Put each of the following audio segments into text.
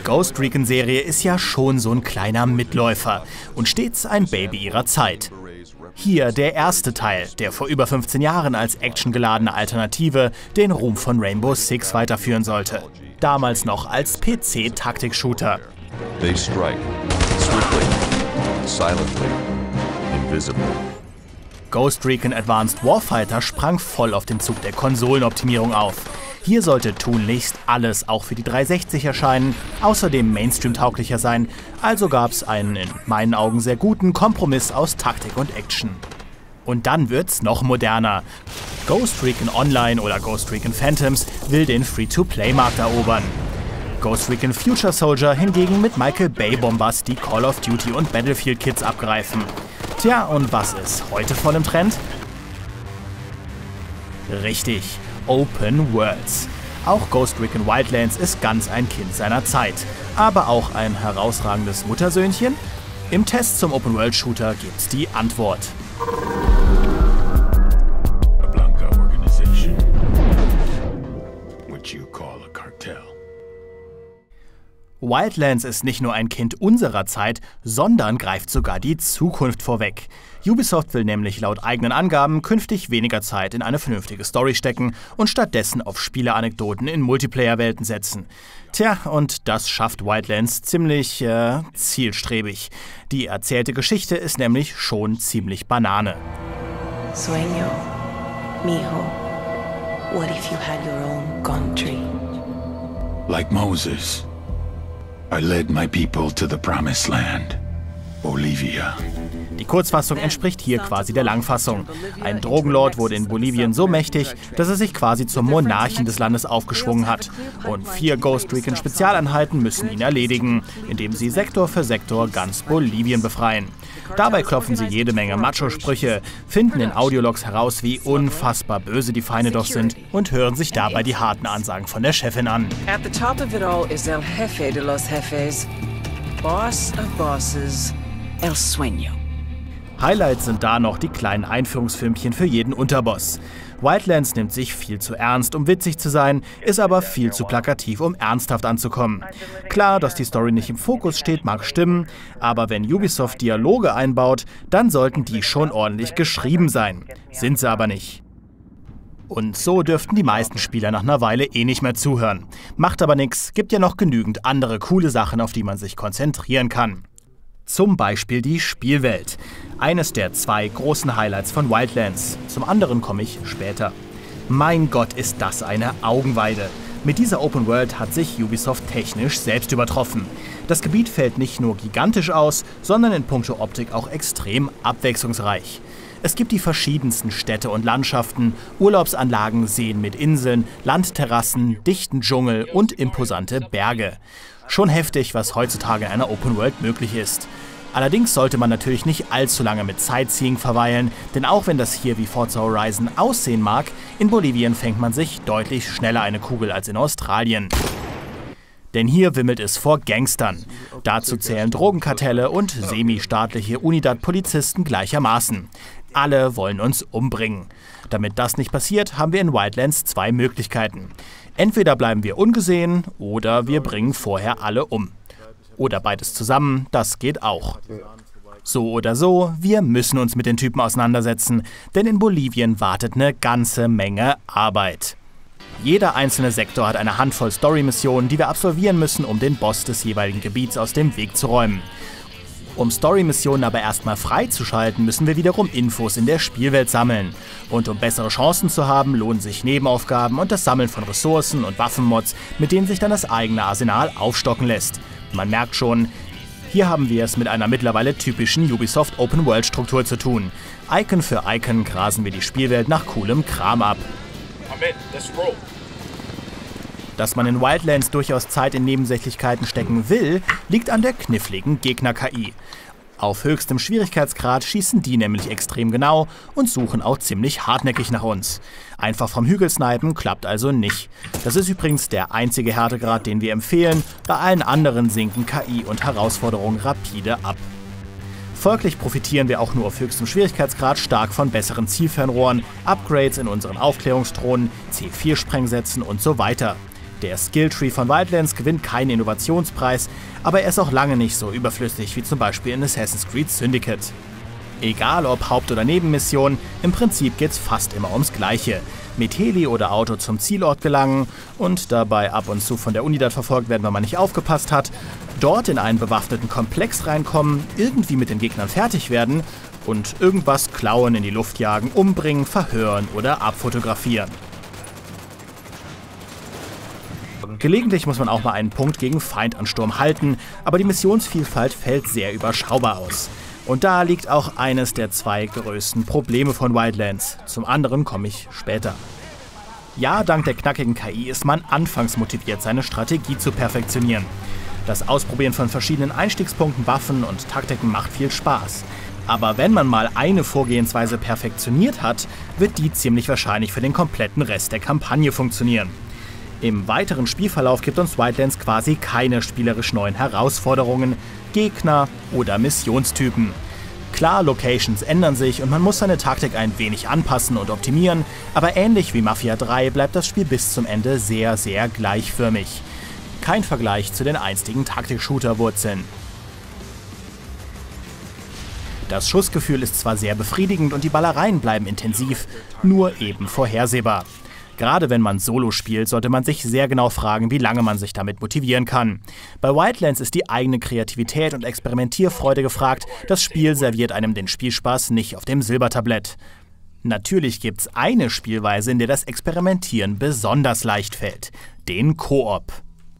Ghost Recon-Serie ist ja schon so ein kleiner Mitläufer und stets ein Baby ihrer Zeit. Hier der erste Teil, der vor über 15 Jahren als actiongeladene Alternative den Ruhm von Rainbow Six weiterführen sollte. Damals noch als PC-Taktik-Shooter. They strike, swiftly, silently, invisibly. Ghost Recon Advanced Warfighter sprang voll auf den Zug der Konsolenoptimierung auf. Hier sollte tunlichst alles auch für die 360 erscheinen, außerdem Mainstream-tauglicher sein, also gab es einen in meinen Augen sehr guten Kompromiss aus Taktik und Action. Und dann wird's noch moderner. Ghost Recon Online oder Ghost Recon Phantoms will den Free-to-Play-Markt erobern. Ghost Recon Future Soldier hingegen mit Michael Bay-Bombast die Call of Duty und Battlefield-Kids abgreifen. Tja, und was ist heute voll im Trend? Richtig, Open Worlds. Auch Ghost Recon Wildlands ist ganz ein Kind seiner Zeit, aber auch ein herausragendes Muttersöhnchen? Im Test zum Open World Shooter gibt's die Antwort. A Blanca organization, which you call a cartel. Wildlands ist nicht nur ein Kind unserer Zeit, sondern greift sogar die Zukunft vorweg. Ubisoft will nämlich laut eigenen Angaben künftig weniger Zeit in eine vernünftige Story stecken und stattdessen auf Spieleanekdoten in Multiplayer-Welten setzen. Tja, und das schafft Wildlands ziemlich zielstrebig. Die erzählte Geschichte ist nämlich schon ziemlich Banane. Sueño, mijo, what if you had your own country? Like Moses, I led my people to the promised land, Bolivia. Die Kurzfassung entspricht hier quasi der Langfassung. Ein Drogenlord wurde in Bolivien so mächtig, dass er sich quasi zum Monarchen des Landes aufgeschwungen hat. Und 4 Ghost Recon Spezialeinheiten müssen ihn erledigen, indem sie Sektor für Sektor ganz Bolivien befreien. Dabei klopfen sie jede Menge Macho-Sprüche, finden in Audiologs heraus, wie unfassbar böse die Feinde doch sind und hören sich dabei die harten Ansagen von der Chefin an. At the top of it all is El Jefe de los Jefes, Boss of Bosses, El Sueño. Highlights sind da noch die kleinen Einführungsfilmchen für jeden Unterboss. Wildlands nimmt sich viel zu ernst, um witzig zu sein, ist aber viel zu plakativ, um ernsthaft anzukommen. Klar, dass die Story nicht im Fokus steht, mag stimmen, aber wenn Ubisoft Dialoge einbaut, dann sollten die schon ordentlich geschrieben sein. Sind sie aber nicht. Und so dürften die meisten Spieler nach einer Weile eh nicht mehr zuhören. Macht aber nichts, gibt ja noch genügend andere coole Sachen, auf die man sich konzentrieren kann. Zum Beispiel die Spielwelt. Eines der 2 großen Highlights von Wildlands. Zum anderen komme ich später. Mein Gott, ist das eine Augenweide. Mit dieser Open World hat sich Ubisoft technisch selbst übertroffen. Das Gebiet fällt nicht nur gigantisch aus, sondern in puncto Optik auch extrem abwechslungsreich. Es gibt die verschiedensten Städte und Landschaften, Urlaubsanlagen, Seen mit Inseln, Landterrassen, dichten Dschungel und imposante Berge. Schon heftig, was heutzutage in einer Open World möglich ist. Allerdings sollte man natürlich nicht allzu lange mit Sightseeing verweilen, denn auch wenn das hier wie Forza Horizon aussehen mag, in Bolivien fängt man sich deutlich schneller eine Kugel als in Australien. Denn hier wimmelt es vor Gangstern. Dazu zählen Drogenkartelle und semi-staatliche Unidad-Polizisten gleichermaßen. Alle wollen uns umbringen. Damit das nicht passiert, haben wir in Wildlands 2 Möglichkeiten. Entweder bleiben wir ungesehen oder wir bringen vorher alle um. Oder beides zusammen, das geht auch. So oder so, wir müssen uns mit den Typen auseinandersetzen, denn in Bolivien wartet eine ganze Menge Arbeit. Jeder einzelne Sektor hat eine Handvoll Story-Missionen, die wir absolvieren müssen, um den Boss des jeweiligen Gebiets aus dem Weg zu räumen. Um Story-Missionen aber erstmal freizuschalten, müssen wir wiederum Infos in der Spielwelt sammeln. Und um bessere Chancen zu haben, lohnen sich Nebenaufgaben und das Sammeln von Ressourcen und Waffenmods, mit denen sich dann das eigene Arsenal aufstocken lässt. Man merkt schon, hier haben wir es mit einer mittlerweile typischen Ubisoft Open-World-Struktur zu tun. Icon für Icon grasen wir die Spielwelt nach coolem Kram ab. Dass man in Wildlands durchaus Zeit in Nebensächlichkeiten stecken will, liegt an der kniffligen Gegner-KI. Auf höchstem Schwierigkeitsgrad schießen die nämlich extrem genau und suchen auch ziemlich hartnäckig nach uns. Einfach vom Hügel snipen klappt also nicht. Das ist übrigens der einzige Härtegrad, den wir empfehlen. Bei allen anderen sinken KI und Herausforderungen rapide ab. Folglich profitieren wir auch nur auf höchstem Schwierigkeitsgrad stark von besseren Zielfernrohren, Upgrades in unseren Aufklärungsdrohnen, C4-Sprengsätzen und so weiter. Der Skilltree von Wildlands gewinnt keinen Innovationspreis, aber er ist auch lange nicht so überflüssig wie zum Beispiel in Assassin's Creed Syndicate. Egal ob Haupt- oder Nebenmission, im Prinzip geht's fast immer ums Gleiche. Mit Heli oder Auto zum Zielort gelangen und dabei ab und zu von der Unidad verfolgt werden, wenn man nicht aufgepasst hat, dort in einen bewaffneten Komplex reinkommen, irgendwie mit den Gegnern fertig werden und irgendwas klauen, in die Luft jagen, umbringen, verhören oder abfotografieren. Gelegentlich muss man auch mal einen Punkt gegen Feindansturm halten, aber die Missionsvielfalt fällt sehr überschaubar aus. Und da liegt auch eines der zwei größten Probleme von Wildlands. Zum anderen komme ich später. Ja, dank der knackigen KI ist man anfangs motiviert, seine Strategie zu perfektionieren. Das Ausprobieren von verschiedenen Einstiegspunkten, Waffen und Taktiken macht viel Spaß. Aber wenn man mal eine Vorgehensweise perfektioniert hat, wird die ziemlich wahrscheinlich für den kompletten Rest der Kampagne funktionieren. Im weiteren Spielverlauf gibt uns Wildlands quasi keine spielerisch neuen Herausforderungen, Gegner oder Missionstypen. Klar, Locations ändern sich und man muss seine Taktik ein wenig anpassen und optimieren, aber ähnlich wie Mafia 3 bleibt das Spiel bis zum Ende sehr, sehr gleichförmig. Kein Vergleich zu den einstigen Taktik-Shooter-Wurzeln. Das Schussgefühl ist zwar sehr befriedigend und die Ballereien bleiben intensiv, nur eben vorhersehbar. Gerade wenn man Solo spielt, sollte man sich sehr genau fragen, wie lange man sich damit motivieren kann. Bei Wildlands ist die eigene Kreativität und Experimentierfreude gefragt. Das Spiel serviert einem den Spielspaß nicht auf dem Silbertablett. Natürlich gibt's eine Spielweise, in der das Experimentieren besonders leicht fällt: den Koop.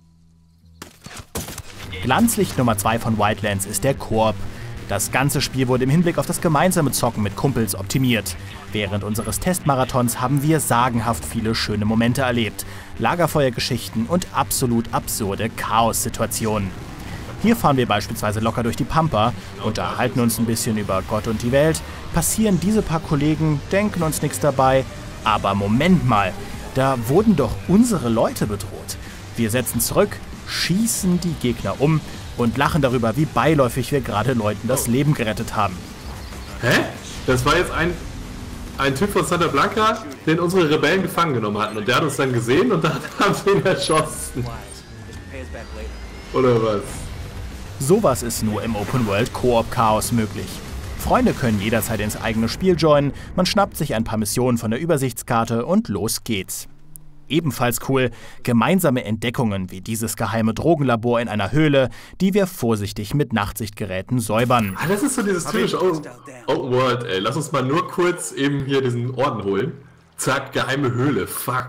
Glanzlicht Nummer 2 von Wildlands ist der Koop. Das ganze Spiel wurde im Hinblick auf das gemeinsame Zocken mit Kumpels optimiert. Während unseres Testmarathons haben wir sagenhaft viele schöne Momente erlebt, Lagerfeuergeschichten und absolut absurde Chaos-Situationen. Hier fahren wir beispielsweise locker durch die Pampa, unterhalten uns ein bisschen über Gott und die Welt, passieren diese paar Kollegen, denken uns nichts dabei, aber Moment mal, da wurden doch unsere Leute bedroht. Wir setzen zurück, schießen die Gegner um und lachen darüber, wie beiläufig wir gerade Leuten das Leben gerettet haben. Hä? Das war jetzt ein Typ von Santa Blanca, den unsere Rebellen gefangen genommen hatten. Und der hat uns dann gesehen und dann haben sie ihn erschossen. Oder was? Sowas ist nur im Open-World-Koop-Chaos möglich. Freunde können jederzeit ins eigene Spiel joinen, man schnappt sich ein paar Missionen von der Übersichtskarte und los geht's. Ebenfalls cool, gemeinsame Entdeckungen wie dieses geheime Drogenlabor in einer Höhle, die wir vorsichtig mit Nachtsichtgeräten säubern. Ah, das ist so dieses typische Open World, ey. Lass uns mal nur kurz eben hier diesen Orden holen. Zack, geheime Höhle, fuck.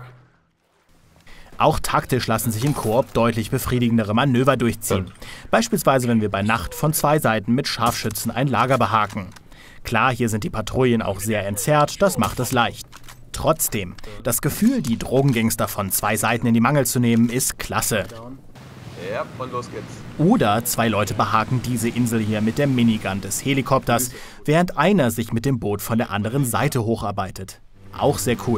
Auch taktisch lassen sich im Koop deutlich befriedigendere Manöver durchziehen. Beispielsweise, wenn wir bei Nacht von zwei Seiten mit Scharfschützen ein Lager behaken. Klar, hier sind die Patrouillen auch sehr entzerrt, das macht es leicht. Trotzdem, das Gefühl, die Drogengangster von zwei Seiten in die Mangel zu nehmen, ist klasse. Ja, und los geht's. Oder zwei Leute behaken diese Insel hier mit der Minigun des Helikopters, während einer sich mit dem Boot von der anderen Seite hocharbeitet. Auch sehr cool.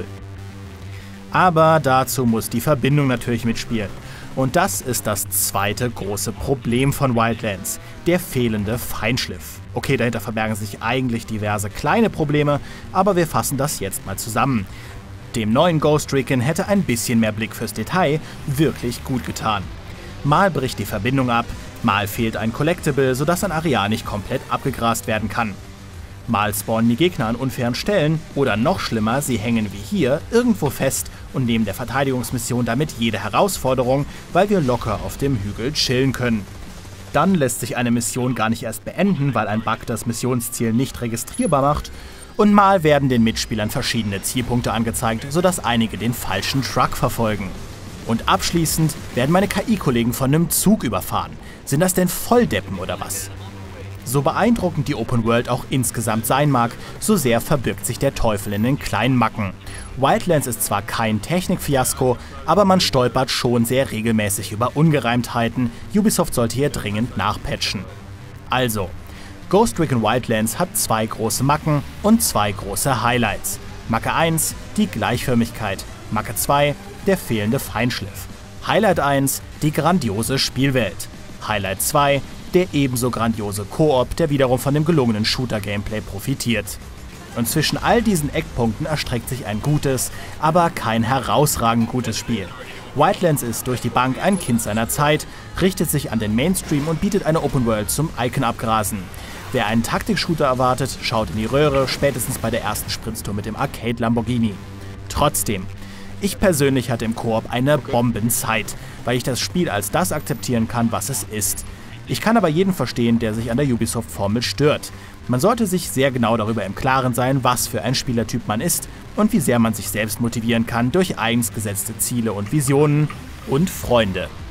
Aber dazu muss die Verbindung natürlich mitspielen. Und das ist das zweite große Problem von Wildlands: der fehlende Feinschliff. Okay, dahinter verbergen sich eigentlich diverse kleine Probleme, aber wir fassen das jetzt mal zusammen. Dem neuen Ghost Recon hätte ein bisschen mehr Blick fürs Detail wirklich gut getan. Mal bricht die Verbindung ab, mal fehlt ein Collectible, sodass ein Areal nicht komplett abgegrast werden kann. Mal spawnen die Gegner an unfairen Stellen oder noch schlimmer, sie hängen wie hier irgendwo fest und nehmen der Verteidigungsmission damit jede Herausforderung, weil wir locker auf dem Hügel chillen können. Dann lässt sich eine Mission gar nicht erst beenden, weil ein Bug das Missionsziel nicht registrierbar macht. Und mal werden den Mitspielern verschiedene Zielpunkte angezeigt, sodass einige den falschen Truck verfolgen. Und abschließend werden meine KI-Kollegen von einem Zug überfahren. Sind das denn Volldeppen oder was? So beeindruckend die Open World auch insgesamt sein mag, so sehr verbirgt sich der Teufel in den kleinen Macken. Wildlands ist zwar kein Technikfiasko, aber man stolpert schon sehr regelmäßig über Ungereimtheiten. Ubisoft sollte hier dringend nachpatchen. Also, Ghost Recon Wildlands hat zwei große Macken und zwei große Highlights. Macke 1, die Gleichförmigkeit. Macke 2, der fehlende Feinschliff. Highlight 1, die grandiose Spielwelt. Highlight 2, der ebenso grandiose Koop, der wiederum von dem gelungenen Shooter-Gameplay profitiert. Und zwischen all diesen Eckpunkten erstreckt sich ein gutes, aber kein herausragend gutes Spiel. Wildlands ist durch die Bank ein Kind seiner Zeit, richtet sich an den Mainstream und bietet eine Open World zum Icon-Abgrasen. Wer einen Taktik-Shooter erwartet, schaut in die Röhre, spätestens bei der ersten Spritztour mit dem Arcade-Lamborghini. Trotzdem, ich persönlich hatte im Koop eine Bombenzeit, weil ich das Spiel als das akzeptieren kann, was es ist. Ich kann aber jeden verstehen, der sich an der Ubisoft-Formel stört. Man sollte sich sehr genau darüber im Klaren sein, was für ein Spielertyp man ist und wie sehr man sich selbst motivieren kann durch eigens gesetzte Ziele und Visionen und Freunde.